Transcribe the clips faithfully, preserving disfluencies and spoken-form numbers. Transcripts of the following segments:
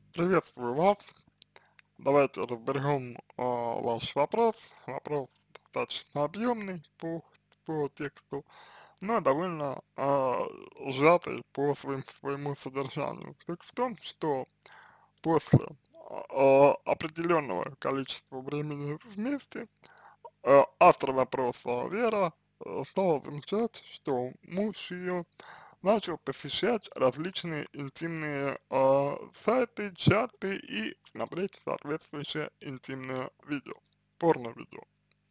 Приветствую вас. Давайте разберем а, ваш вопрос. Вопрос достаточно объемный по, по тексту, но довольно а, сжатый по своим, своему содержанию. Суть в том, что после а, определенного количества времени вместе а, автор вопроса Вера а, стала замечать, что муж ее начал посещать различные интимные э, сайты, чаты и смотреть соответствующее интимное видео, порно-видео.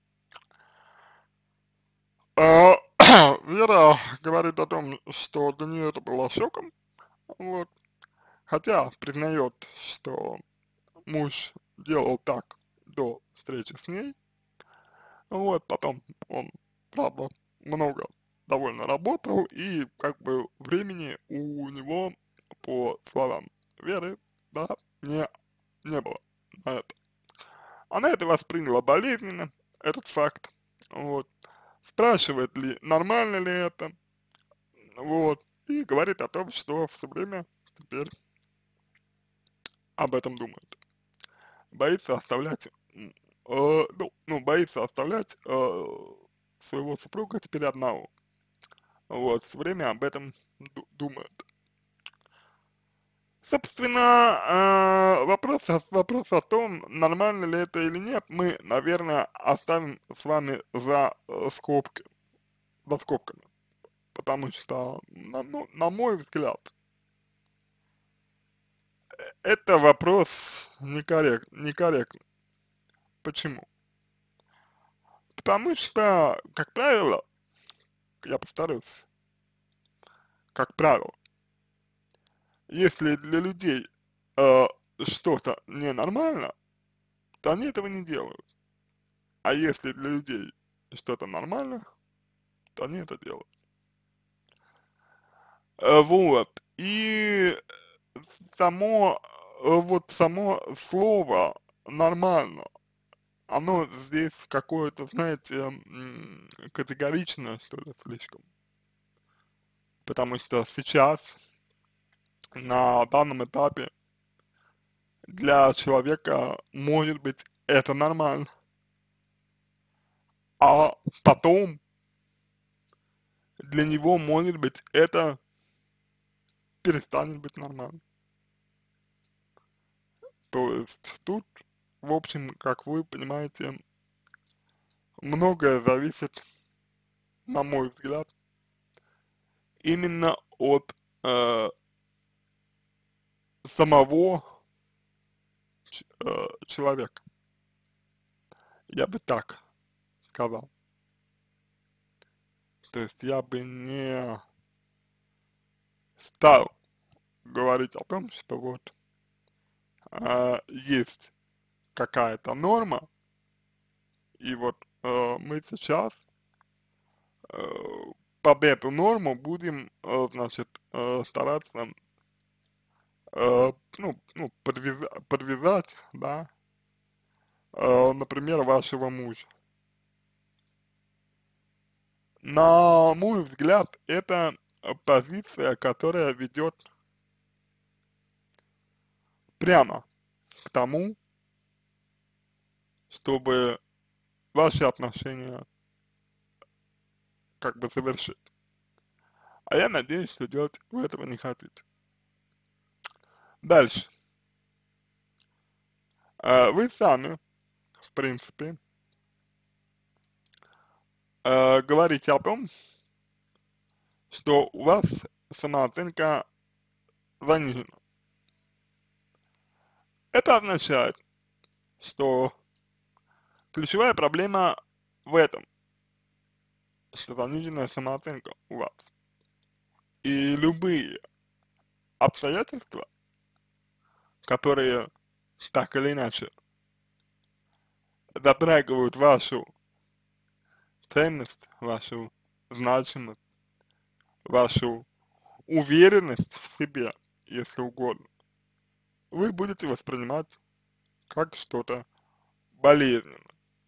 А, Вера говорит о том, что для нее это было шоком, вот, хотя признает, что муж делал так до встречи с ней, вот, потом он, правда, много довольно работал, и как бы времени у него, по словам Веры, да, не, не было на это. Она это восприняла болезненно, этот факт, вот, спрашивает ли, нормально ли это, вот, и говорит о том, что все время теперь об этом думает. Боится оставлять, м, э, ну, ну, боится оставлять э, своего супруга теперь одного. Вот, все время об этом ду- думает. Собственно, э, вопрос, о- вопрос о том, нормально ли это или нет, мы, наверное, оставим с вами за э, скобки, за скобками, потому что, на, ну, на мой взгляд, это вопрос некоррект, некорректный. Почему? Потому что, как правило, я повторюсь, как правило, если для людей э, что-то ненормально, то они этого не делают. А если для людей что-то нормально, то они это делают. Э, вот. И само, э, вот само слово нормально, оно здесь какое-то, знаете, м, категоричное, что ли, слишком. Потому что сейчас, на данном этапе, для человека, может быть, это нормально. А потом для него, может быть, это перестанет быть нормальным. То есть тут, в общем, как вы понимаете, многое зависит, на мой взгляд, именно от э, самого ч- э, человека. Я бы так сказал. То есть я бы не стал говорить о том, что вот э, есть какая-то норма, и вот э, мы сейчас э, под эту норму будем, э, значит, э, стараться, э, ну, ну подвяза подвязать, да, э, например, вашего мужа. На мой взгляд, это э, позиция, которая ведет прямо к тому, чтобы ваши отношения как бы завершить. А я надеюсь, что делать вы этого не хотите. Дальше. Э, Вы сами, в принципе, э, говорите о том, что у вас самооценка занижена. Это означает, что ключевая проблема в этом, что заниженная самооценка у вас. И любые обстоятельства, которые так или иначе затрагивают вашу ценность, вашу значимость, вашу уверенность в себе, если угодно, вы будете воспринимать как что-то болезненное.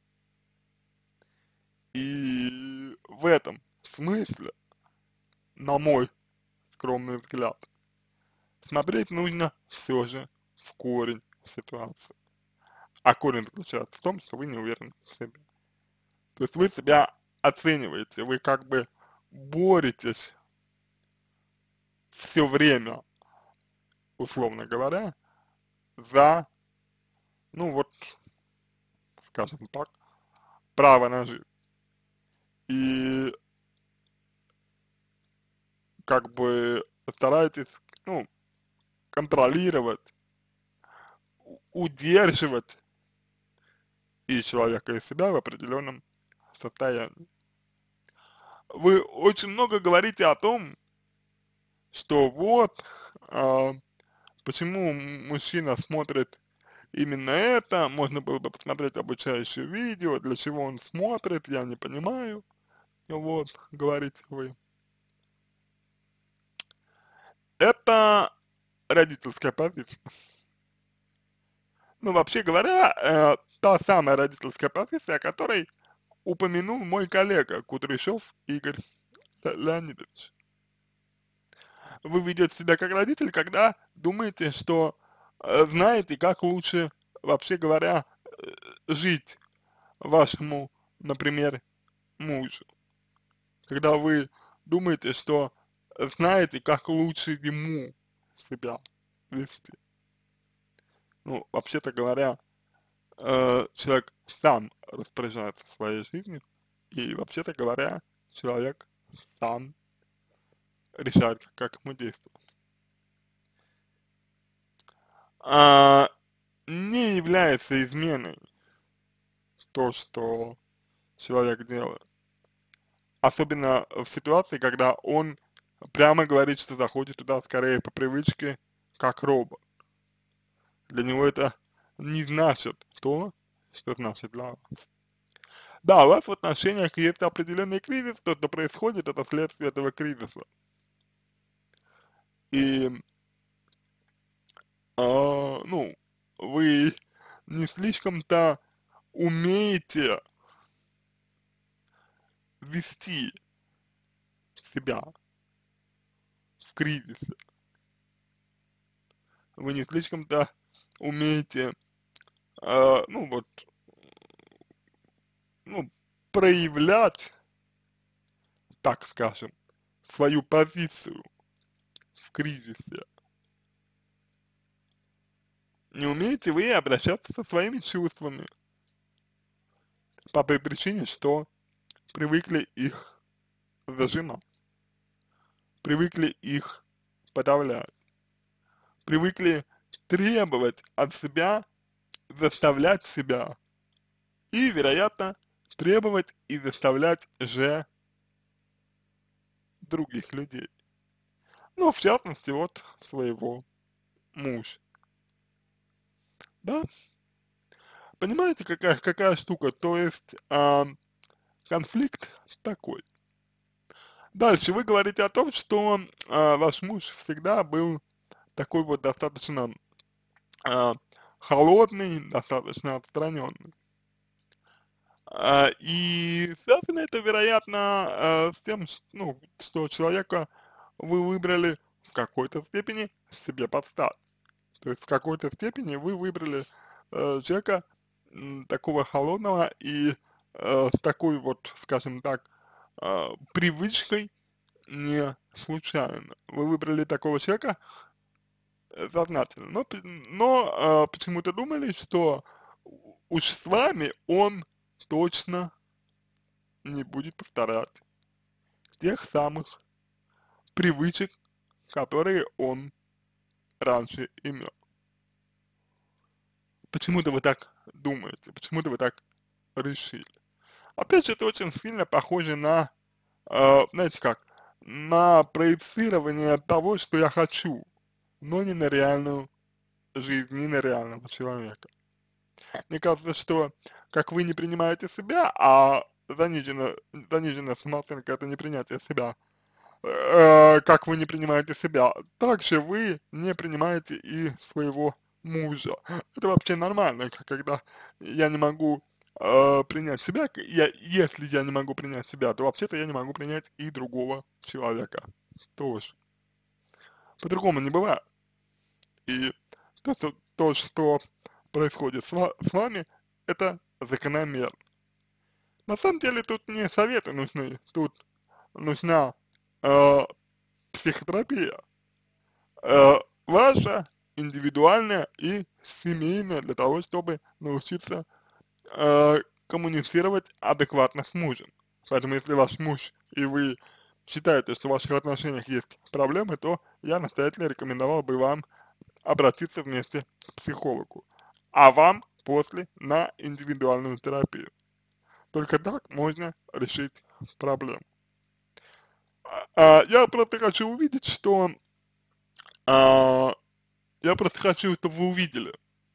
И в этом смысле, на мой скромный взгляд, смотреть нужно все же в корень ситуации. А корень заключается в том, что вы не уверены в себе. То есть вы себя оцениваете, вы как бы боретесь все время, условно говоря, за, ну вот, скажем так, право на жизнь. И как бы стараетесь, ну, контролировать, у- удерживать и человека, и себя в определенном состоянии. Вы очень много говорите о том, что вот, а, почему мужчина смотрит именно это, можно было бы посмотреть обучающее видео, для чего он смотрит, я не понимаю, вот, говорите вы. Это родительская позиция. Ну, вообще говоря, э, та самая родительская позиция, о которой упомянул мой коллега Кудряшов Игорь Ле- Леонидович. Вы ведете себя как родитель, когда думаете, что э, знаете, как лучше, вообще говоря, э, жить вашему, например, мужу. Когда вы думаете, что знаете, как лучше ему себя вести. Ну, вообще-то говоря, э, человек сам распоряжается своей жизнью, и вообще-то говоря, человек сам решает, как ему действовать. А, не является изменой то, что человек делает. Особенно в ситуации, когда он прямо говорит, что заходит туда скорее по привычке, как робот. Для него это не значит то, что значит для вас. Да, у вас в отношениях есть определенный кризис, то, что происходит, это следствие этого кризиса. И, а, ну, вы не слишком-то умеете вести себя в кризисе. Вы не слишком-то умеете, а, ну вот, ну, проявлять, так скажем, свою позицию в кризисе. Не умеете вы обращаться со своими чувствами по той причине, что привыкли их зажимать, привыкли их подавлять, привыкли требовать от себя, заставлять себя и, вероятно, требовать и заставлять же других людей. Ну, в частности, вот своего мужа. Да? Понимаете, какая, какая штука? То есть а, конфликт такой. Дальше вы говорите о том, что а, ваш муж всегда был такой вот достаточно а, холодный, достаточно отстраненный. А, и связано это, вероятно, а, с тем, ш- ну, что человека вы выбрали в какой-то степени себе подстать. То есть в какой-то степени вы выбрали э, человека м, такого холодного и э, с такой вот, скажем так, э, привычкой не случайно. Вы выбрали такого человека э, сознательно, но, п- но э, почему-то думали, что у- уж с вами он точно не будет повторять тех самых привычек, которые он раньше имел. Почему-то вы так думаете, почему-то вы так решили. Опять же, это очень сильно похоже на, э, знаете как, на проецирование того, что я хочу, но не на реальную жизнь, не на реального человека. Мне кажется, что как вы не принимаете себя, а заниженная, заниженная самооценка — это не принятие себя, э, как вы не принимаете себя, так же вы не принимаете и своего мужа. Это вообще нормально, к- когда я не могу э, принять себя, к- я, если я не могу принять себя, то вообще-то я не могу принять и другого человека тоже. По-другому не бывает. И То, что, то, что происходит с, ва с вами, это закономерно. На самом деле тут не советы нужны, тут нужна э, психотерапия, э, ваша индивидуальная и семейная, для того, чтобы научиться э, коммуницировать адекватно с мужем. Поэтому если ваш муж и вы считаете, что в ваших отношениях есть проблемы, то я настоятельно рекомендовал бы вам обратиться вместе к психологу, а вам после на индивидуальную терапию. Только так можно решить проблему. А, а, я просто хочу увидеть, что а, я просто хочу, чтобы вы увидели,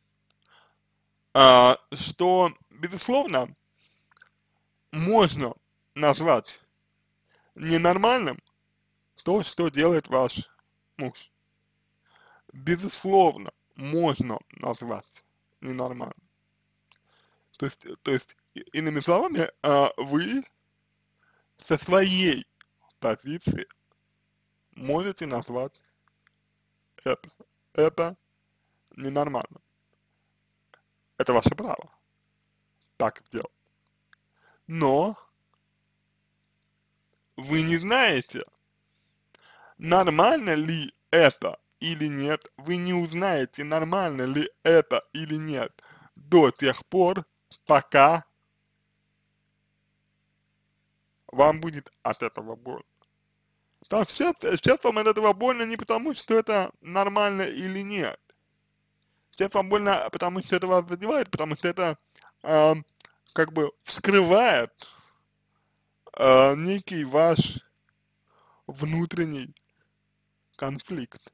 а, что, безусловно, можно назвать ненормальным то, что делает ваш муж. Безусловно, можно назвать ненормальным. То есть, то есть и- иными словами, а, вы со своей позиции можете назвать это. Это ненормально. Это ваше право так делать. Но вы не знаете, нормально ли это или нет. Вы не узнаете, нормально ли это или нет до тех пор, пока вам будет от этого больно. Так сейчас, сейчас вам от этого больно не потому, что это нормально или нет. Сейчас вам больно, потому что это вас задевает, потому что это э, как бы вскрывает э, некий ваш внутренний конфликт,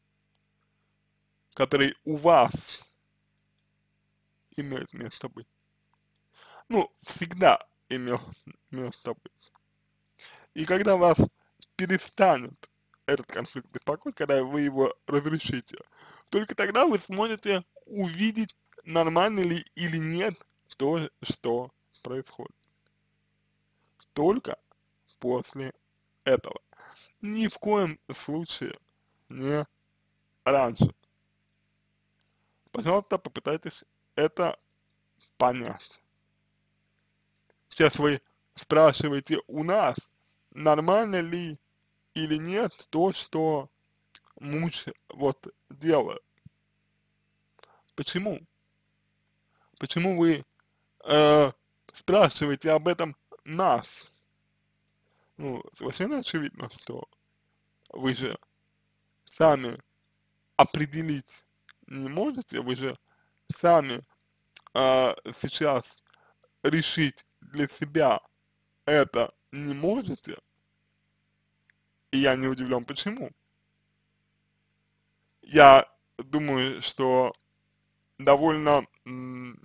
который у вас имеет место быть. Ну, всегда имел место быть. И когда вас перестанет этот конфликт беспокоить, когда вы его разрешите, только тогда вы сможете увидеть, нормально ли или нет то, что происходит. Только после этого. Ни в коем случае не раньше. Пожалуйста, попытайтесь это понять. Сейчас вы спрашиваете у нас, нормально ли или нет то, что муж вот делает. Почему? Почему вы э, спрашиваете об этом нас? Ну, совершенно очевидно, что вы же сами определить не можете, вы же сами э, сейчас решить для себя это не можете, и я не удивлен, почему. Я думаю, что довольно м,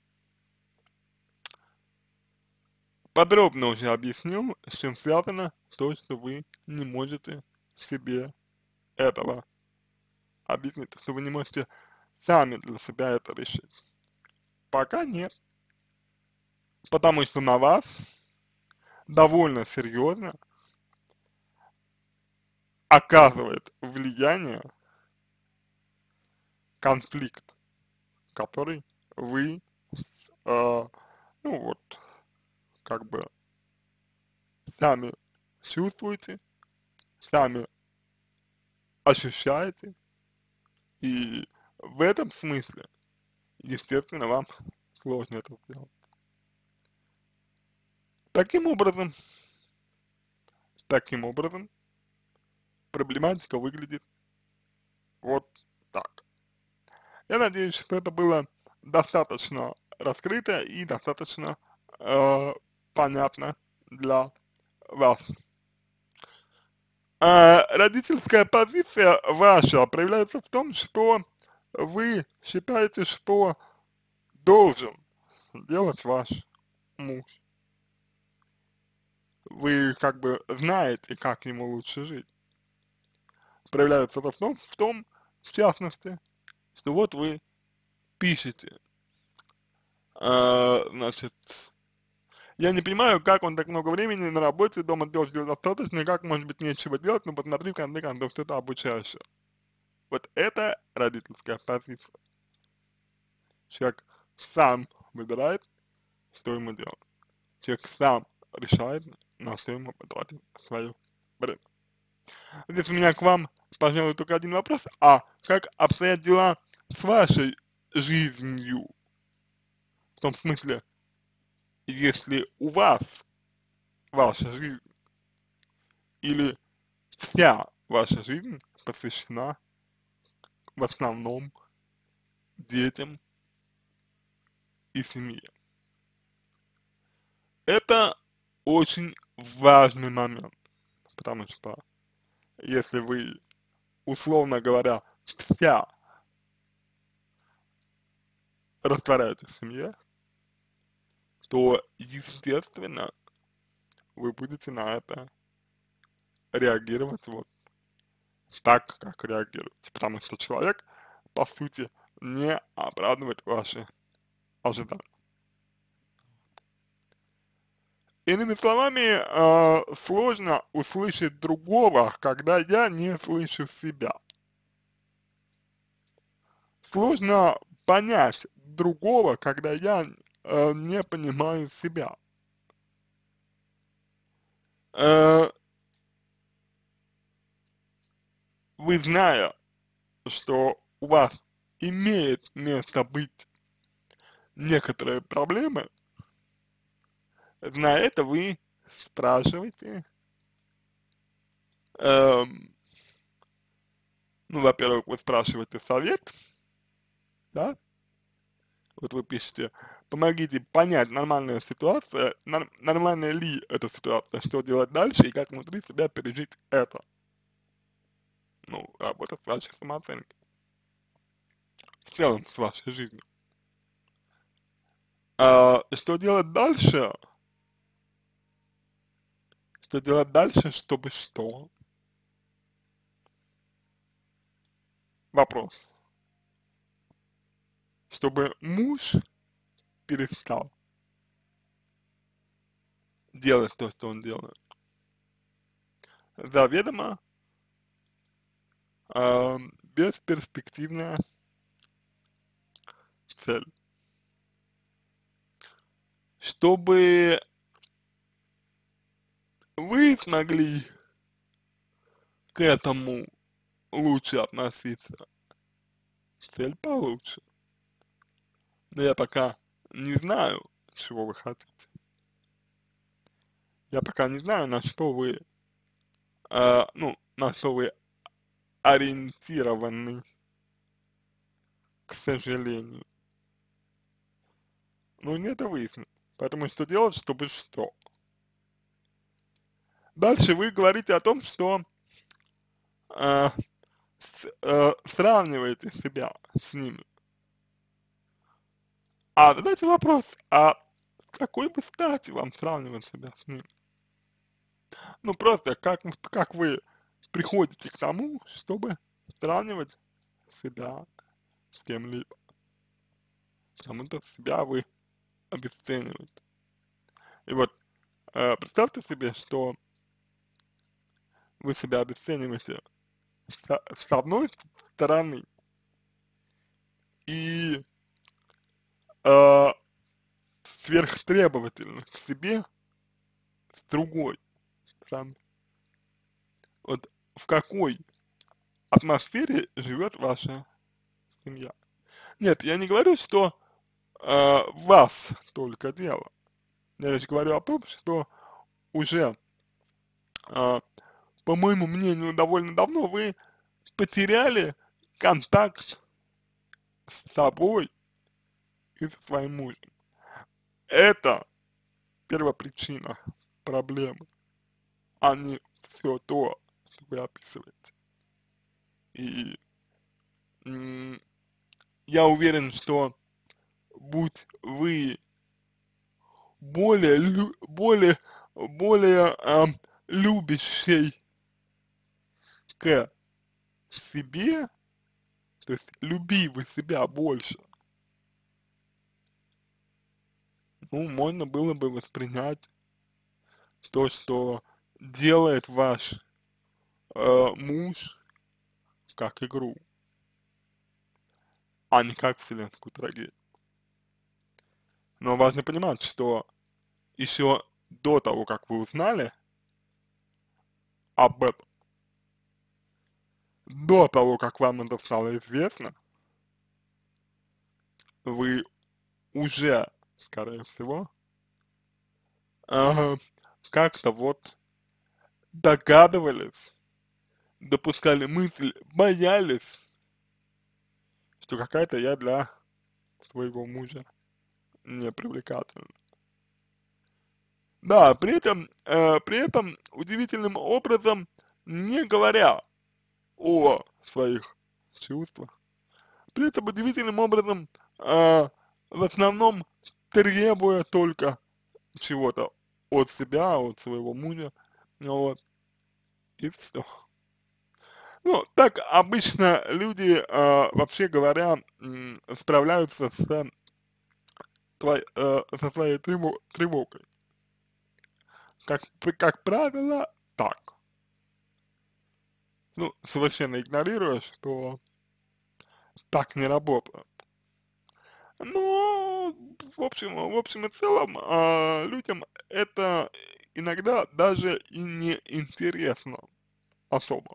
подробно уже объяснил, с чем связано то, что вы не можете себе этого объяснить, что вы не можете сами для себя это решить. Пока нет, потому что на вас довольно серьезно оказывает влияние конфликт, который вы, с, э, ну вот, как бы сами чувствуете, сами ощущаете, и в этом смысле, естественно, вам сложно это сделать. Таким образом, таким образом, проблематика выглядит вот так. Я надеюсь, что это было достаточно раскрыто и достаточно э, понятно для вас. А родительская позиция ваша проявляется в том, что вы считаете, что должен делать ваш муж. Вы как бы знаете, как ему лучше жить. Проявляется это в том, в том, в частности, что вот вы пишете, а, значит, я не понимаю, как он так много времени на работе, дома делать достаточно, и как может быть нечего делать, но посмотри, в конце концов, что-то обучаешься. Вот это родительская позиция. Человек сам выбирает, что ему делать. Человек сам решает, на что ему потратить свое время. Здесь у меня к вам, пожалуй, только один вопрос. А как обстоят дела с вашей жизнью? В том смысле, если у вас ваша жизнь или вся ваша жизнь посвящена в основном детям и семье. Это очень важный момент, потому что если вы, условно говоря, вся растворяетесь в семье, то, естественно, вы будете на это реагировать вот так, как реагируете, потому что человек, по сути, не оправдывает ваши ожидания. Иными словами, э, сложно услышать другого, когда я не слышу себя. Сложно понять другого, когда я э, не понимаю себя. Э, вы, зная, что у вас имеет место быть некоторые проблемы, зная это, вы спрашиваете, эм, ну, во-первых, вы спрашиваете совет, да, вот вы пишете, помогите понять, нормальная ситуация, нор- нормальная ли эта ситуация, что делать дальше и как внутри себя пережить это. Ну, работа с вашей самооценкой, в целом с вашей жизнью. А что делать дальше? Что делать дальше, чтобы что? Вопрос. Чтобы муж перестал делать то, что он делает. Заведомо э, бесперспективная цель. Чтобы вы смогли к этому лучше относиться, цель получше. Но я пока не знаю, чего вы хотите. Я пока не знаю, на что вы, э, ну, на что вы ориентированы, к сожалению. Ну, не это выяснить. Поэтому что делать, чтобы что? Дальше вы говорите о том, что э, с, э, сравниваете себя с ними. А задайте вопрос, а с какой бы стати вам сравнивать себя с ними? Ну, просто как, вы- как вы приходите к тому, чтобы сравнивать себя с кем-либо. Потому что себя вы обесцениваете. И вот э, представьте себе, что вы себя обесцениваете с, с одной стороны и э, сверхтребовательны к себе с другой стороны. Вот в какой атмосфере живет ваша семья? Нет, я не говорю, что э, вас только дело. Я лишь говорю о том, что уже, э, по моему мнению, довольно давно вы потеряли контакт с собой и со своим мужем. Это первопричина проблемы, а не все то, что вы описываете. И м, я уверен, что будь вы более, лю- более, более ам, любящей к себе, то есть люби вы себя больше, ну, можно было бы воспринять то, что делает ваш э, муж, как игру. а не как вселенскую трагедию. Но важно понимать, что еще до того, как вы узнали об этом, до того, как вам это стало известно, вы уже, скорее всего, ага, как-то вот догадывались, допускали мысль, боялись, что какая-то я для своего мужа не привлекательна. Да, при этом, э, при этом удивительным образом, не говоря о своих чувствах, при этом удивительным образом, э, в основном требуя только чего-то от себя, от своего мужа, ну вот, и все. Ну, так обычно люди, э, вообще говоря, м, справляются с твой, э, со своей тревог, тревогой. Как, п- как правило, так. Ну, совершенно игнорируя, что так не работает. Но, в общем, в общем и целом, а, людям это иногда даже и не интересно особо.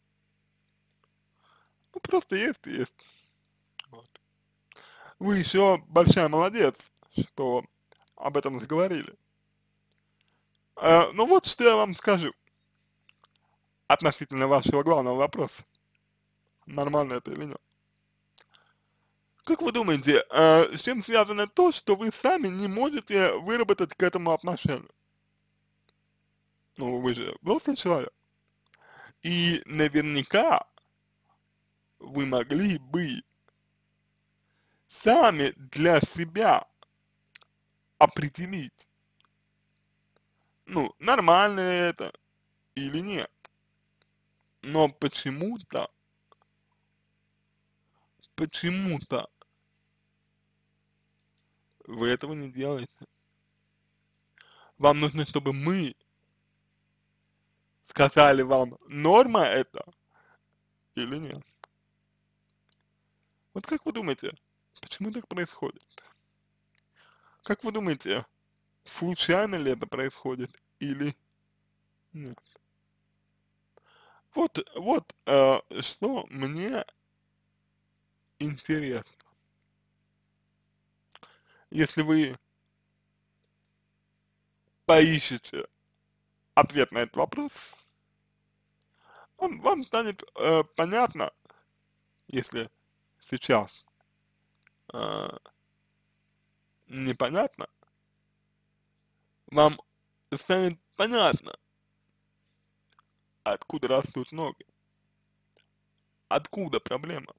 Ну, просто есть и есть. Вот. Вы еще большая молодец, что об этом заговорили. А, ну вот что я вам скажу относительно вашего главного вопроса. Нормально это или нет? Как вы думаете, а, с чем связано то, что вы сами не можете выработать к этому отношению? Ну, вы же взрослый человек. И наверняка вы могли бы сами для себя определить, ну, нормально это или нет. Но почему-то, почему-то вы этого не делаете. Вам нужно, чтобы мы сказали вам, норма это или нет. Вот как вы думаете, почему так происходит? Как вы думаете, случайно ли это происходит или нет? Вот, вот э, что мне интересно. Если вы поищете ответ на этот вопрос, вам, вам станет э, понятно, если сейчас э, непонятно, вам станет понятно, откуда растут ноги, откуда проблема.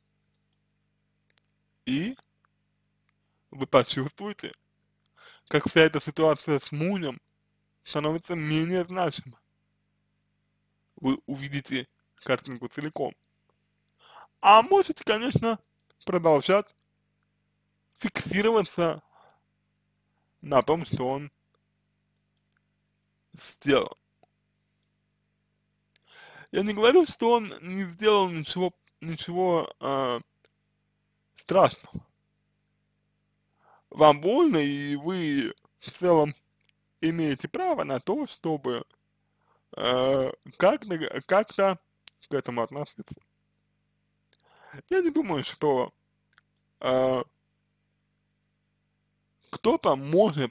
И вы почувствуете, как вся эта ситуация с мужем становится менее значима. Вы увидите картинку целиком. А можете, конечно, продолжать фиксироваться на том, что он сделал. Я не говорю, что он не сделал ничего, ничего э, страшного. Вам больно, и вы в целом имеете право на то, чтобы э, как-то как к этому относиться. Я не думаю, что э, кто-то может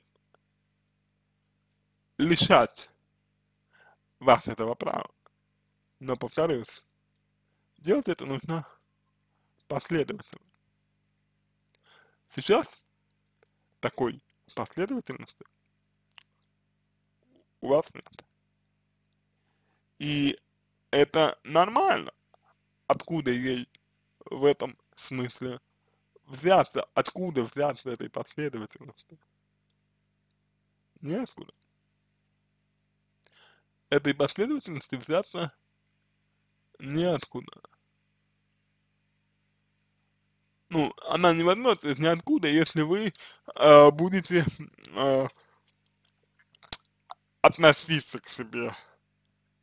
лишать вас этого права. Но, повторюсь, делать это нужно последовательно. Сейчас такой последовательности у вас нет. И это нормально. Откуда ей в этом смысле взяться? Откуда взяться этой последовательности? Неоткуда. Этой последовательности взяться неоткуда. Ну, она не возьмется из ниоткуда, если вы э, будете э, относиться к себе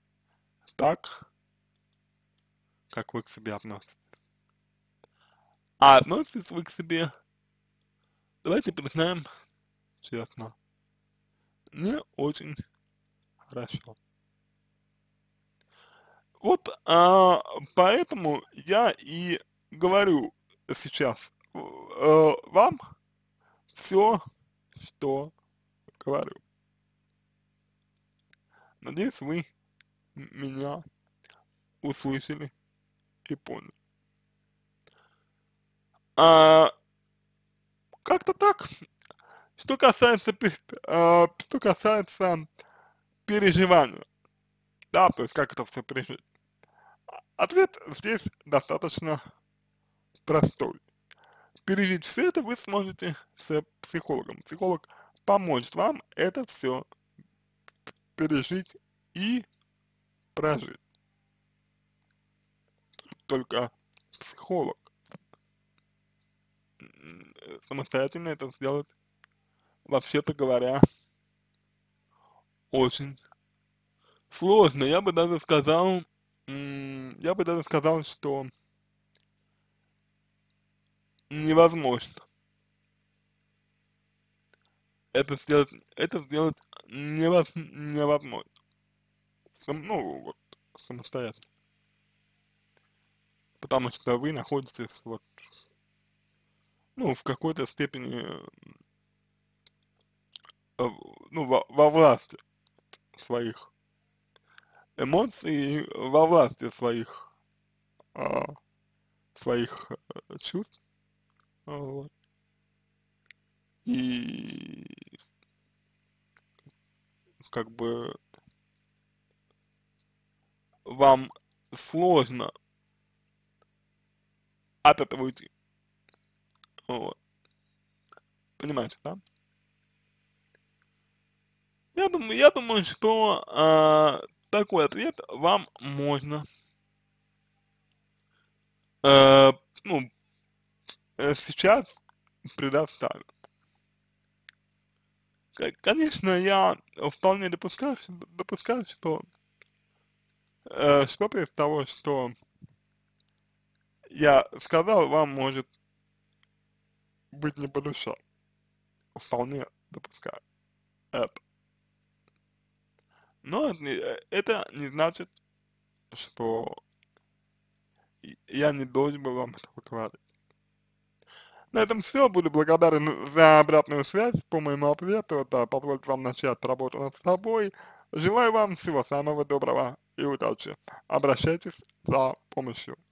так, как вы к себе относитесь. А относитесь вы к себе, давайте признаем честно, не очень хорошо. Вот, а, поэтому я и говорю сейчас э, вам все, что говорю. Надеюсь, вы м- меня услышали и поняли. А, как-то так. Что касается, пе- а, что касается переживания, да, то есть как это все пережить. Ответ здесь достаточно простой. Пережить все это вы сможете с психологом. Психолог поможет вам это все пережить и прожить. Только психолог м, э, самостоятельно это сделать, вообще-то говоря, очень сложно. Я бы даже сказал, м, я бы даже сказал, что невозможно это сделать, это сделать невоз, невозможно. Сам- ну, вот, самостоятельно. Потому что вы находитесь вот, ну, в какой-то степени, э, ну, во, во власти своих эмоций, во власти своих, а, своих э, чувств, а, вот. И как бы вам сложно от этого уйти, вот. Понимаете, да? Я думаю, я думаю, что а, такой ответ вам можно, э, ну, э, сейчас предоставить. К- Конечно, я вполне допускаю, что- допускаю, что э, что-то из того, что я сказал, вам может быть не по душе. Вполне допускаю это. Но это не, э, это не значит, что и- я не должен был вам этого говорить. На этом все. Буду благодарен за обратную связь по моему ответу. Это позволит вам начать работу над собой. Желаю вам всего самого доброго и удачи. Обращайтесь за помощью.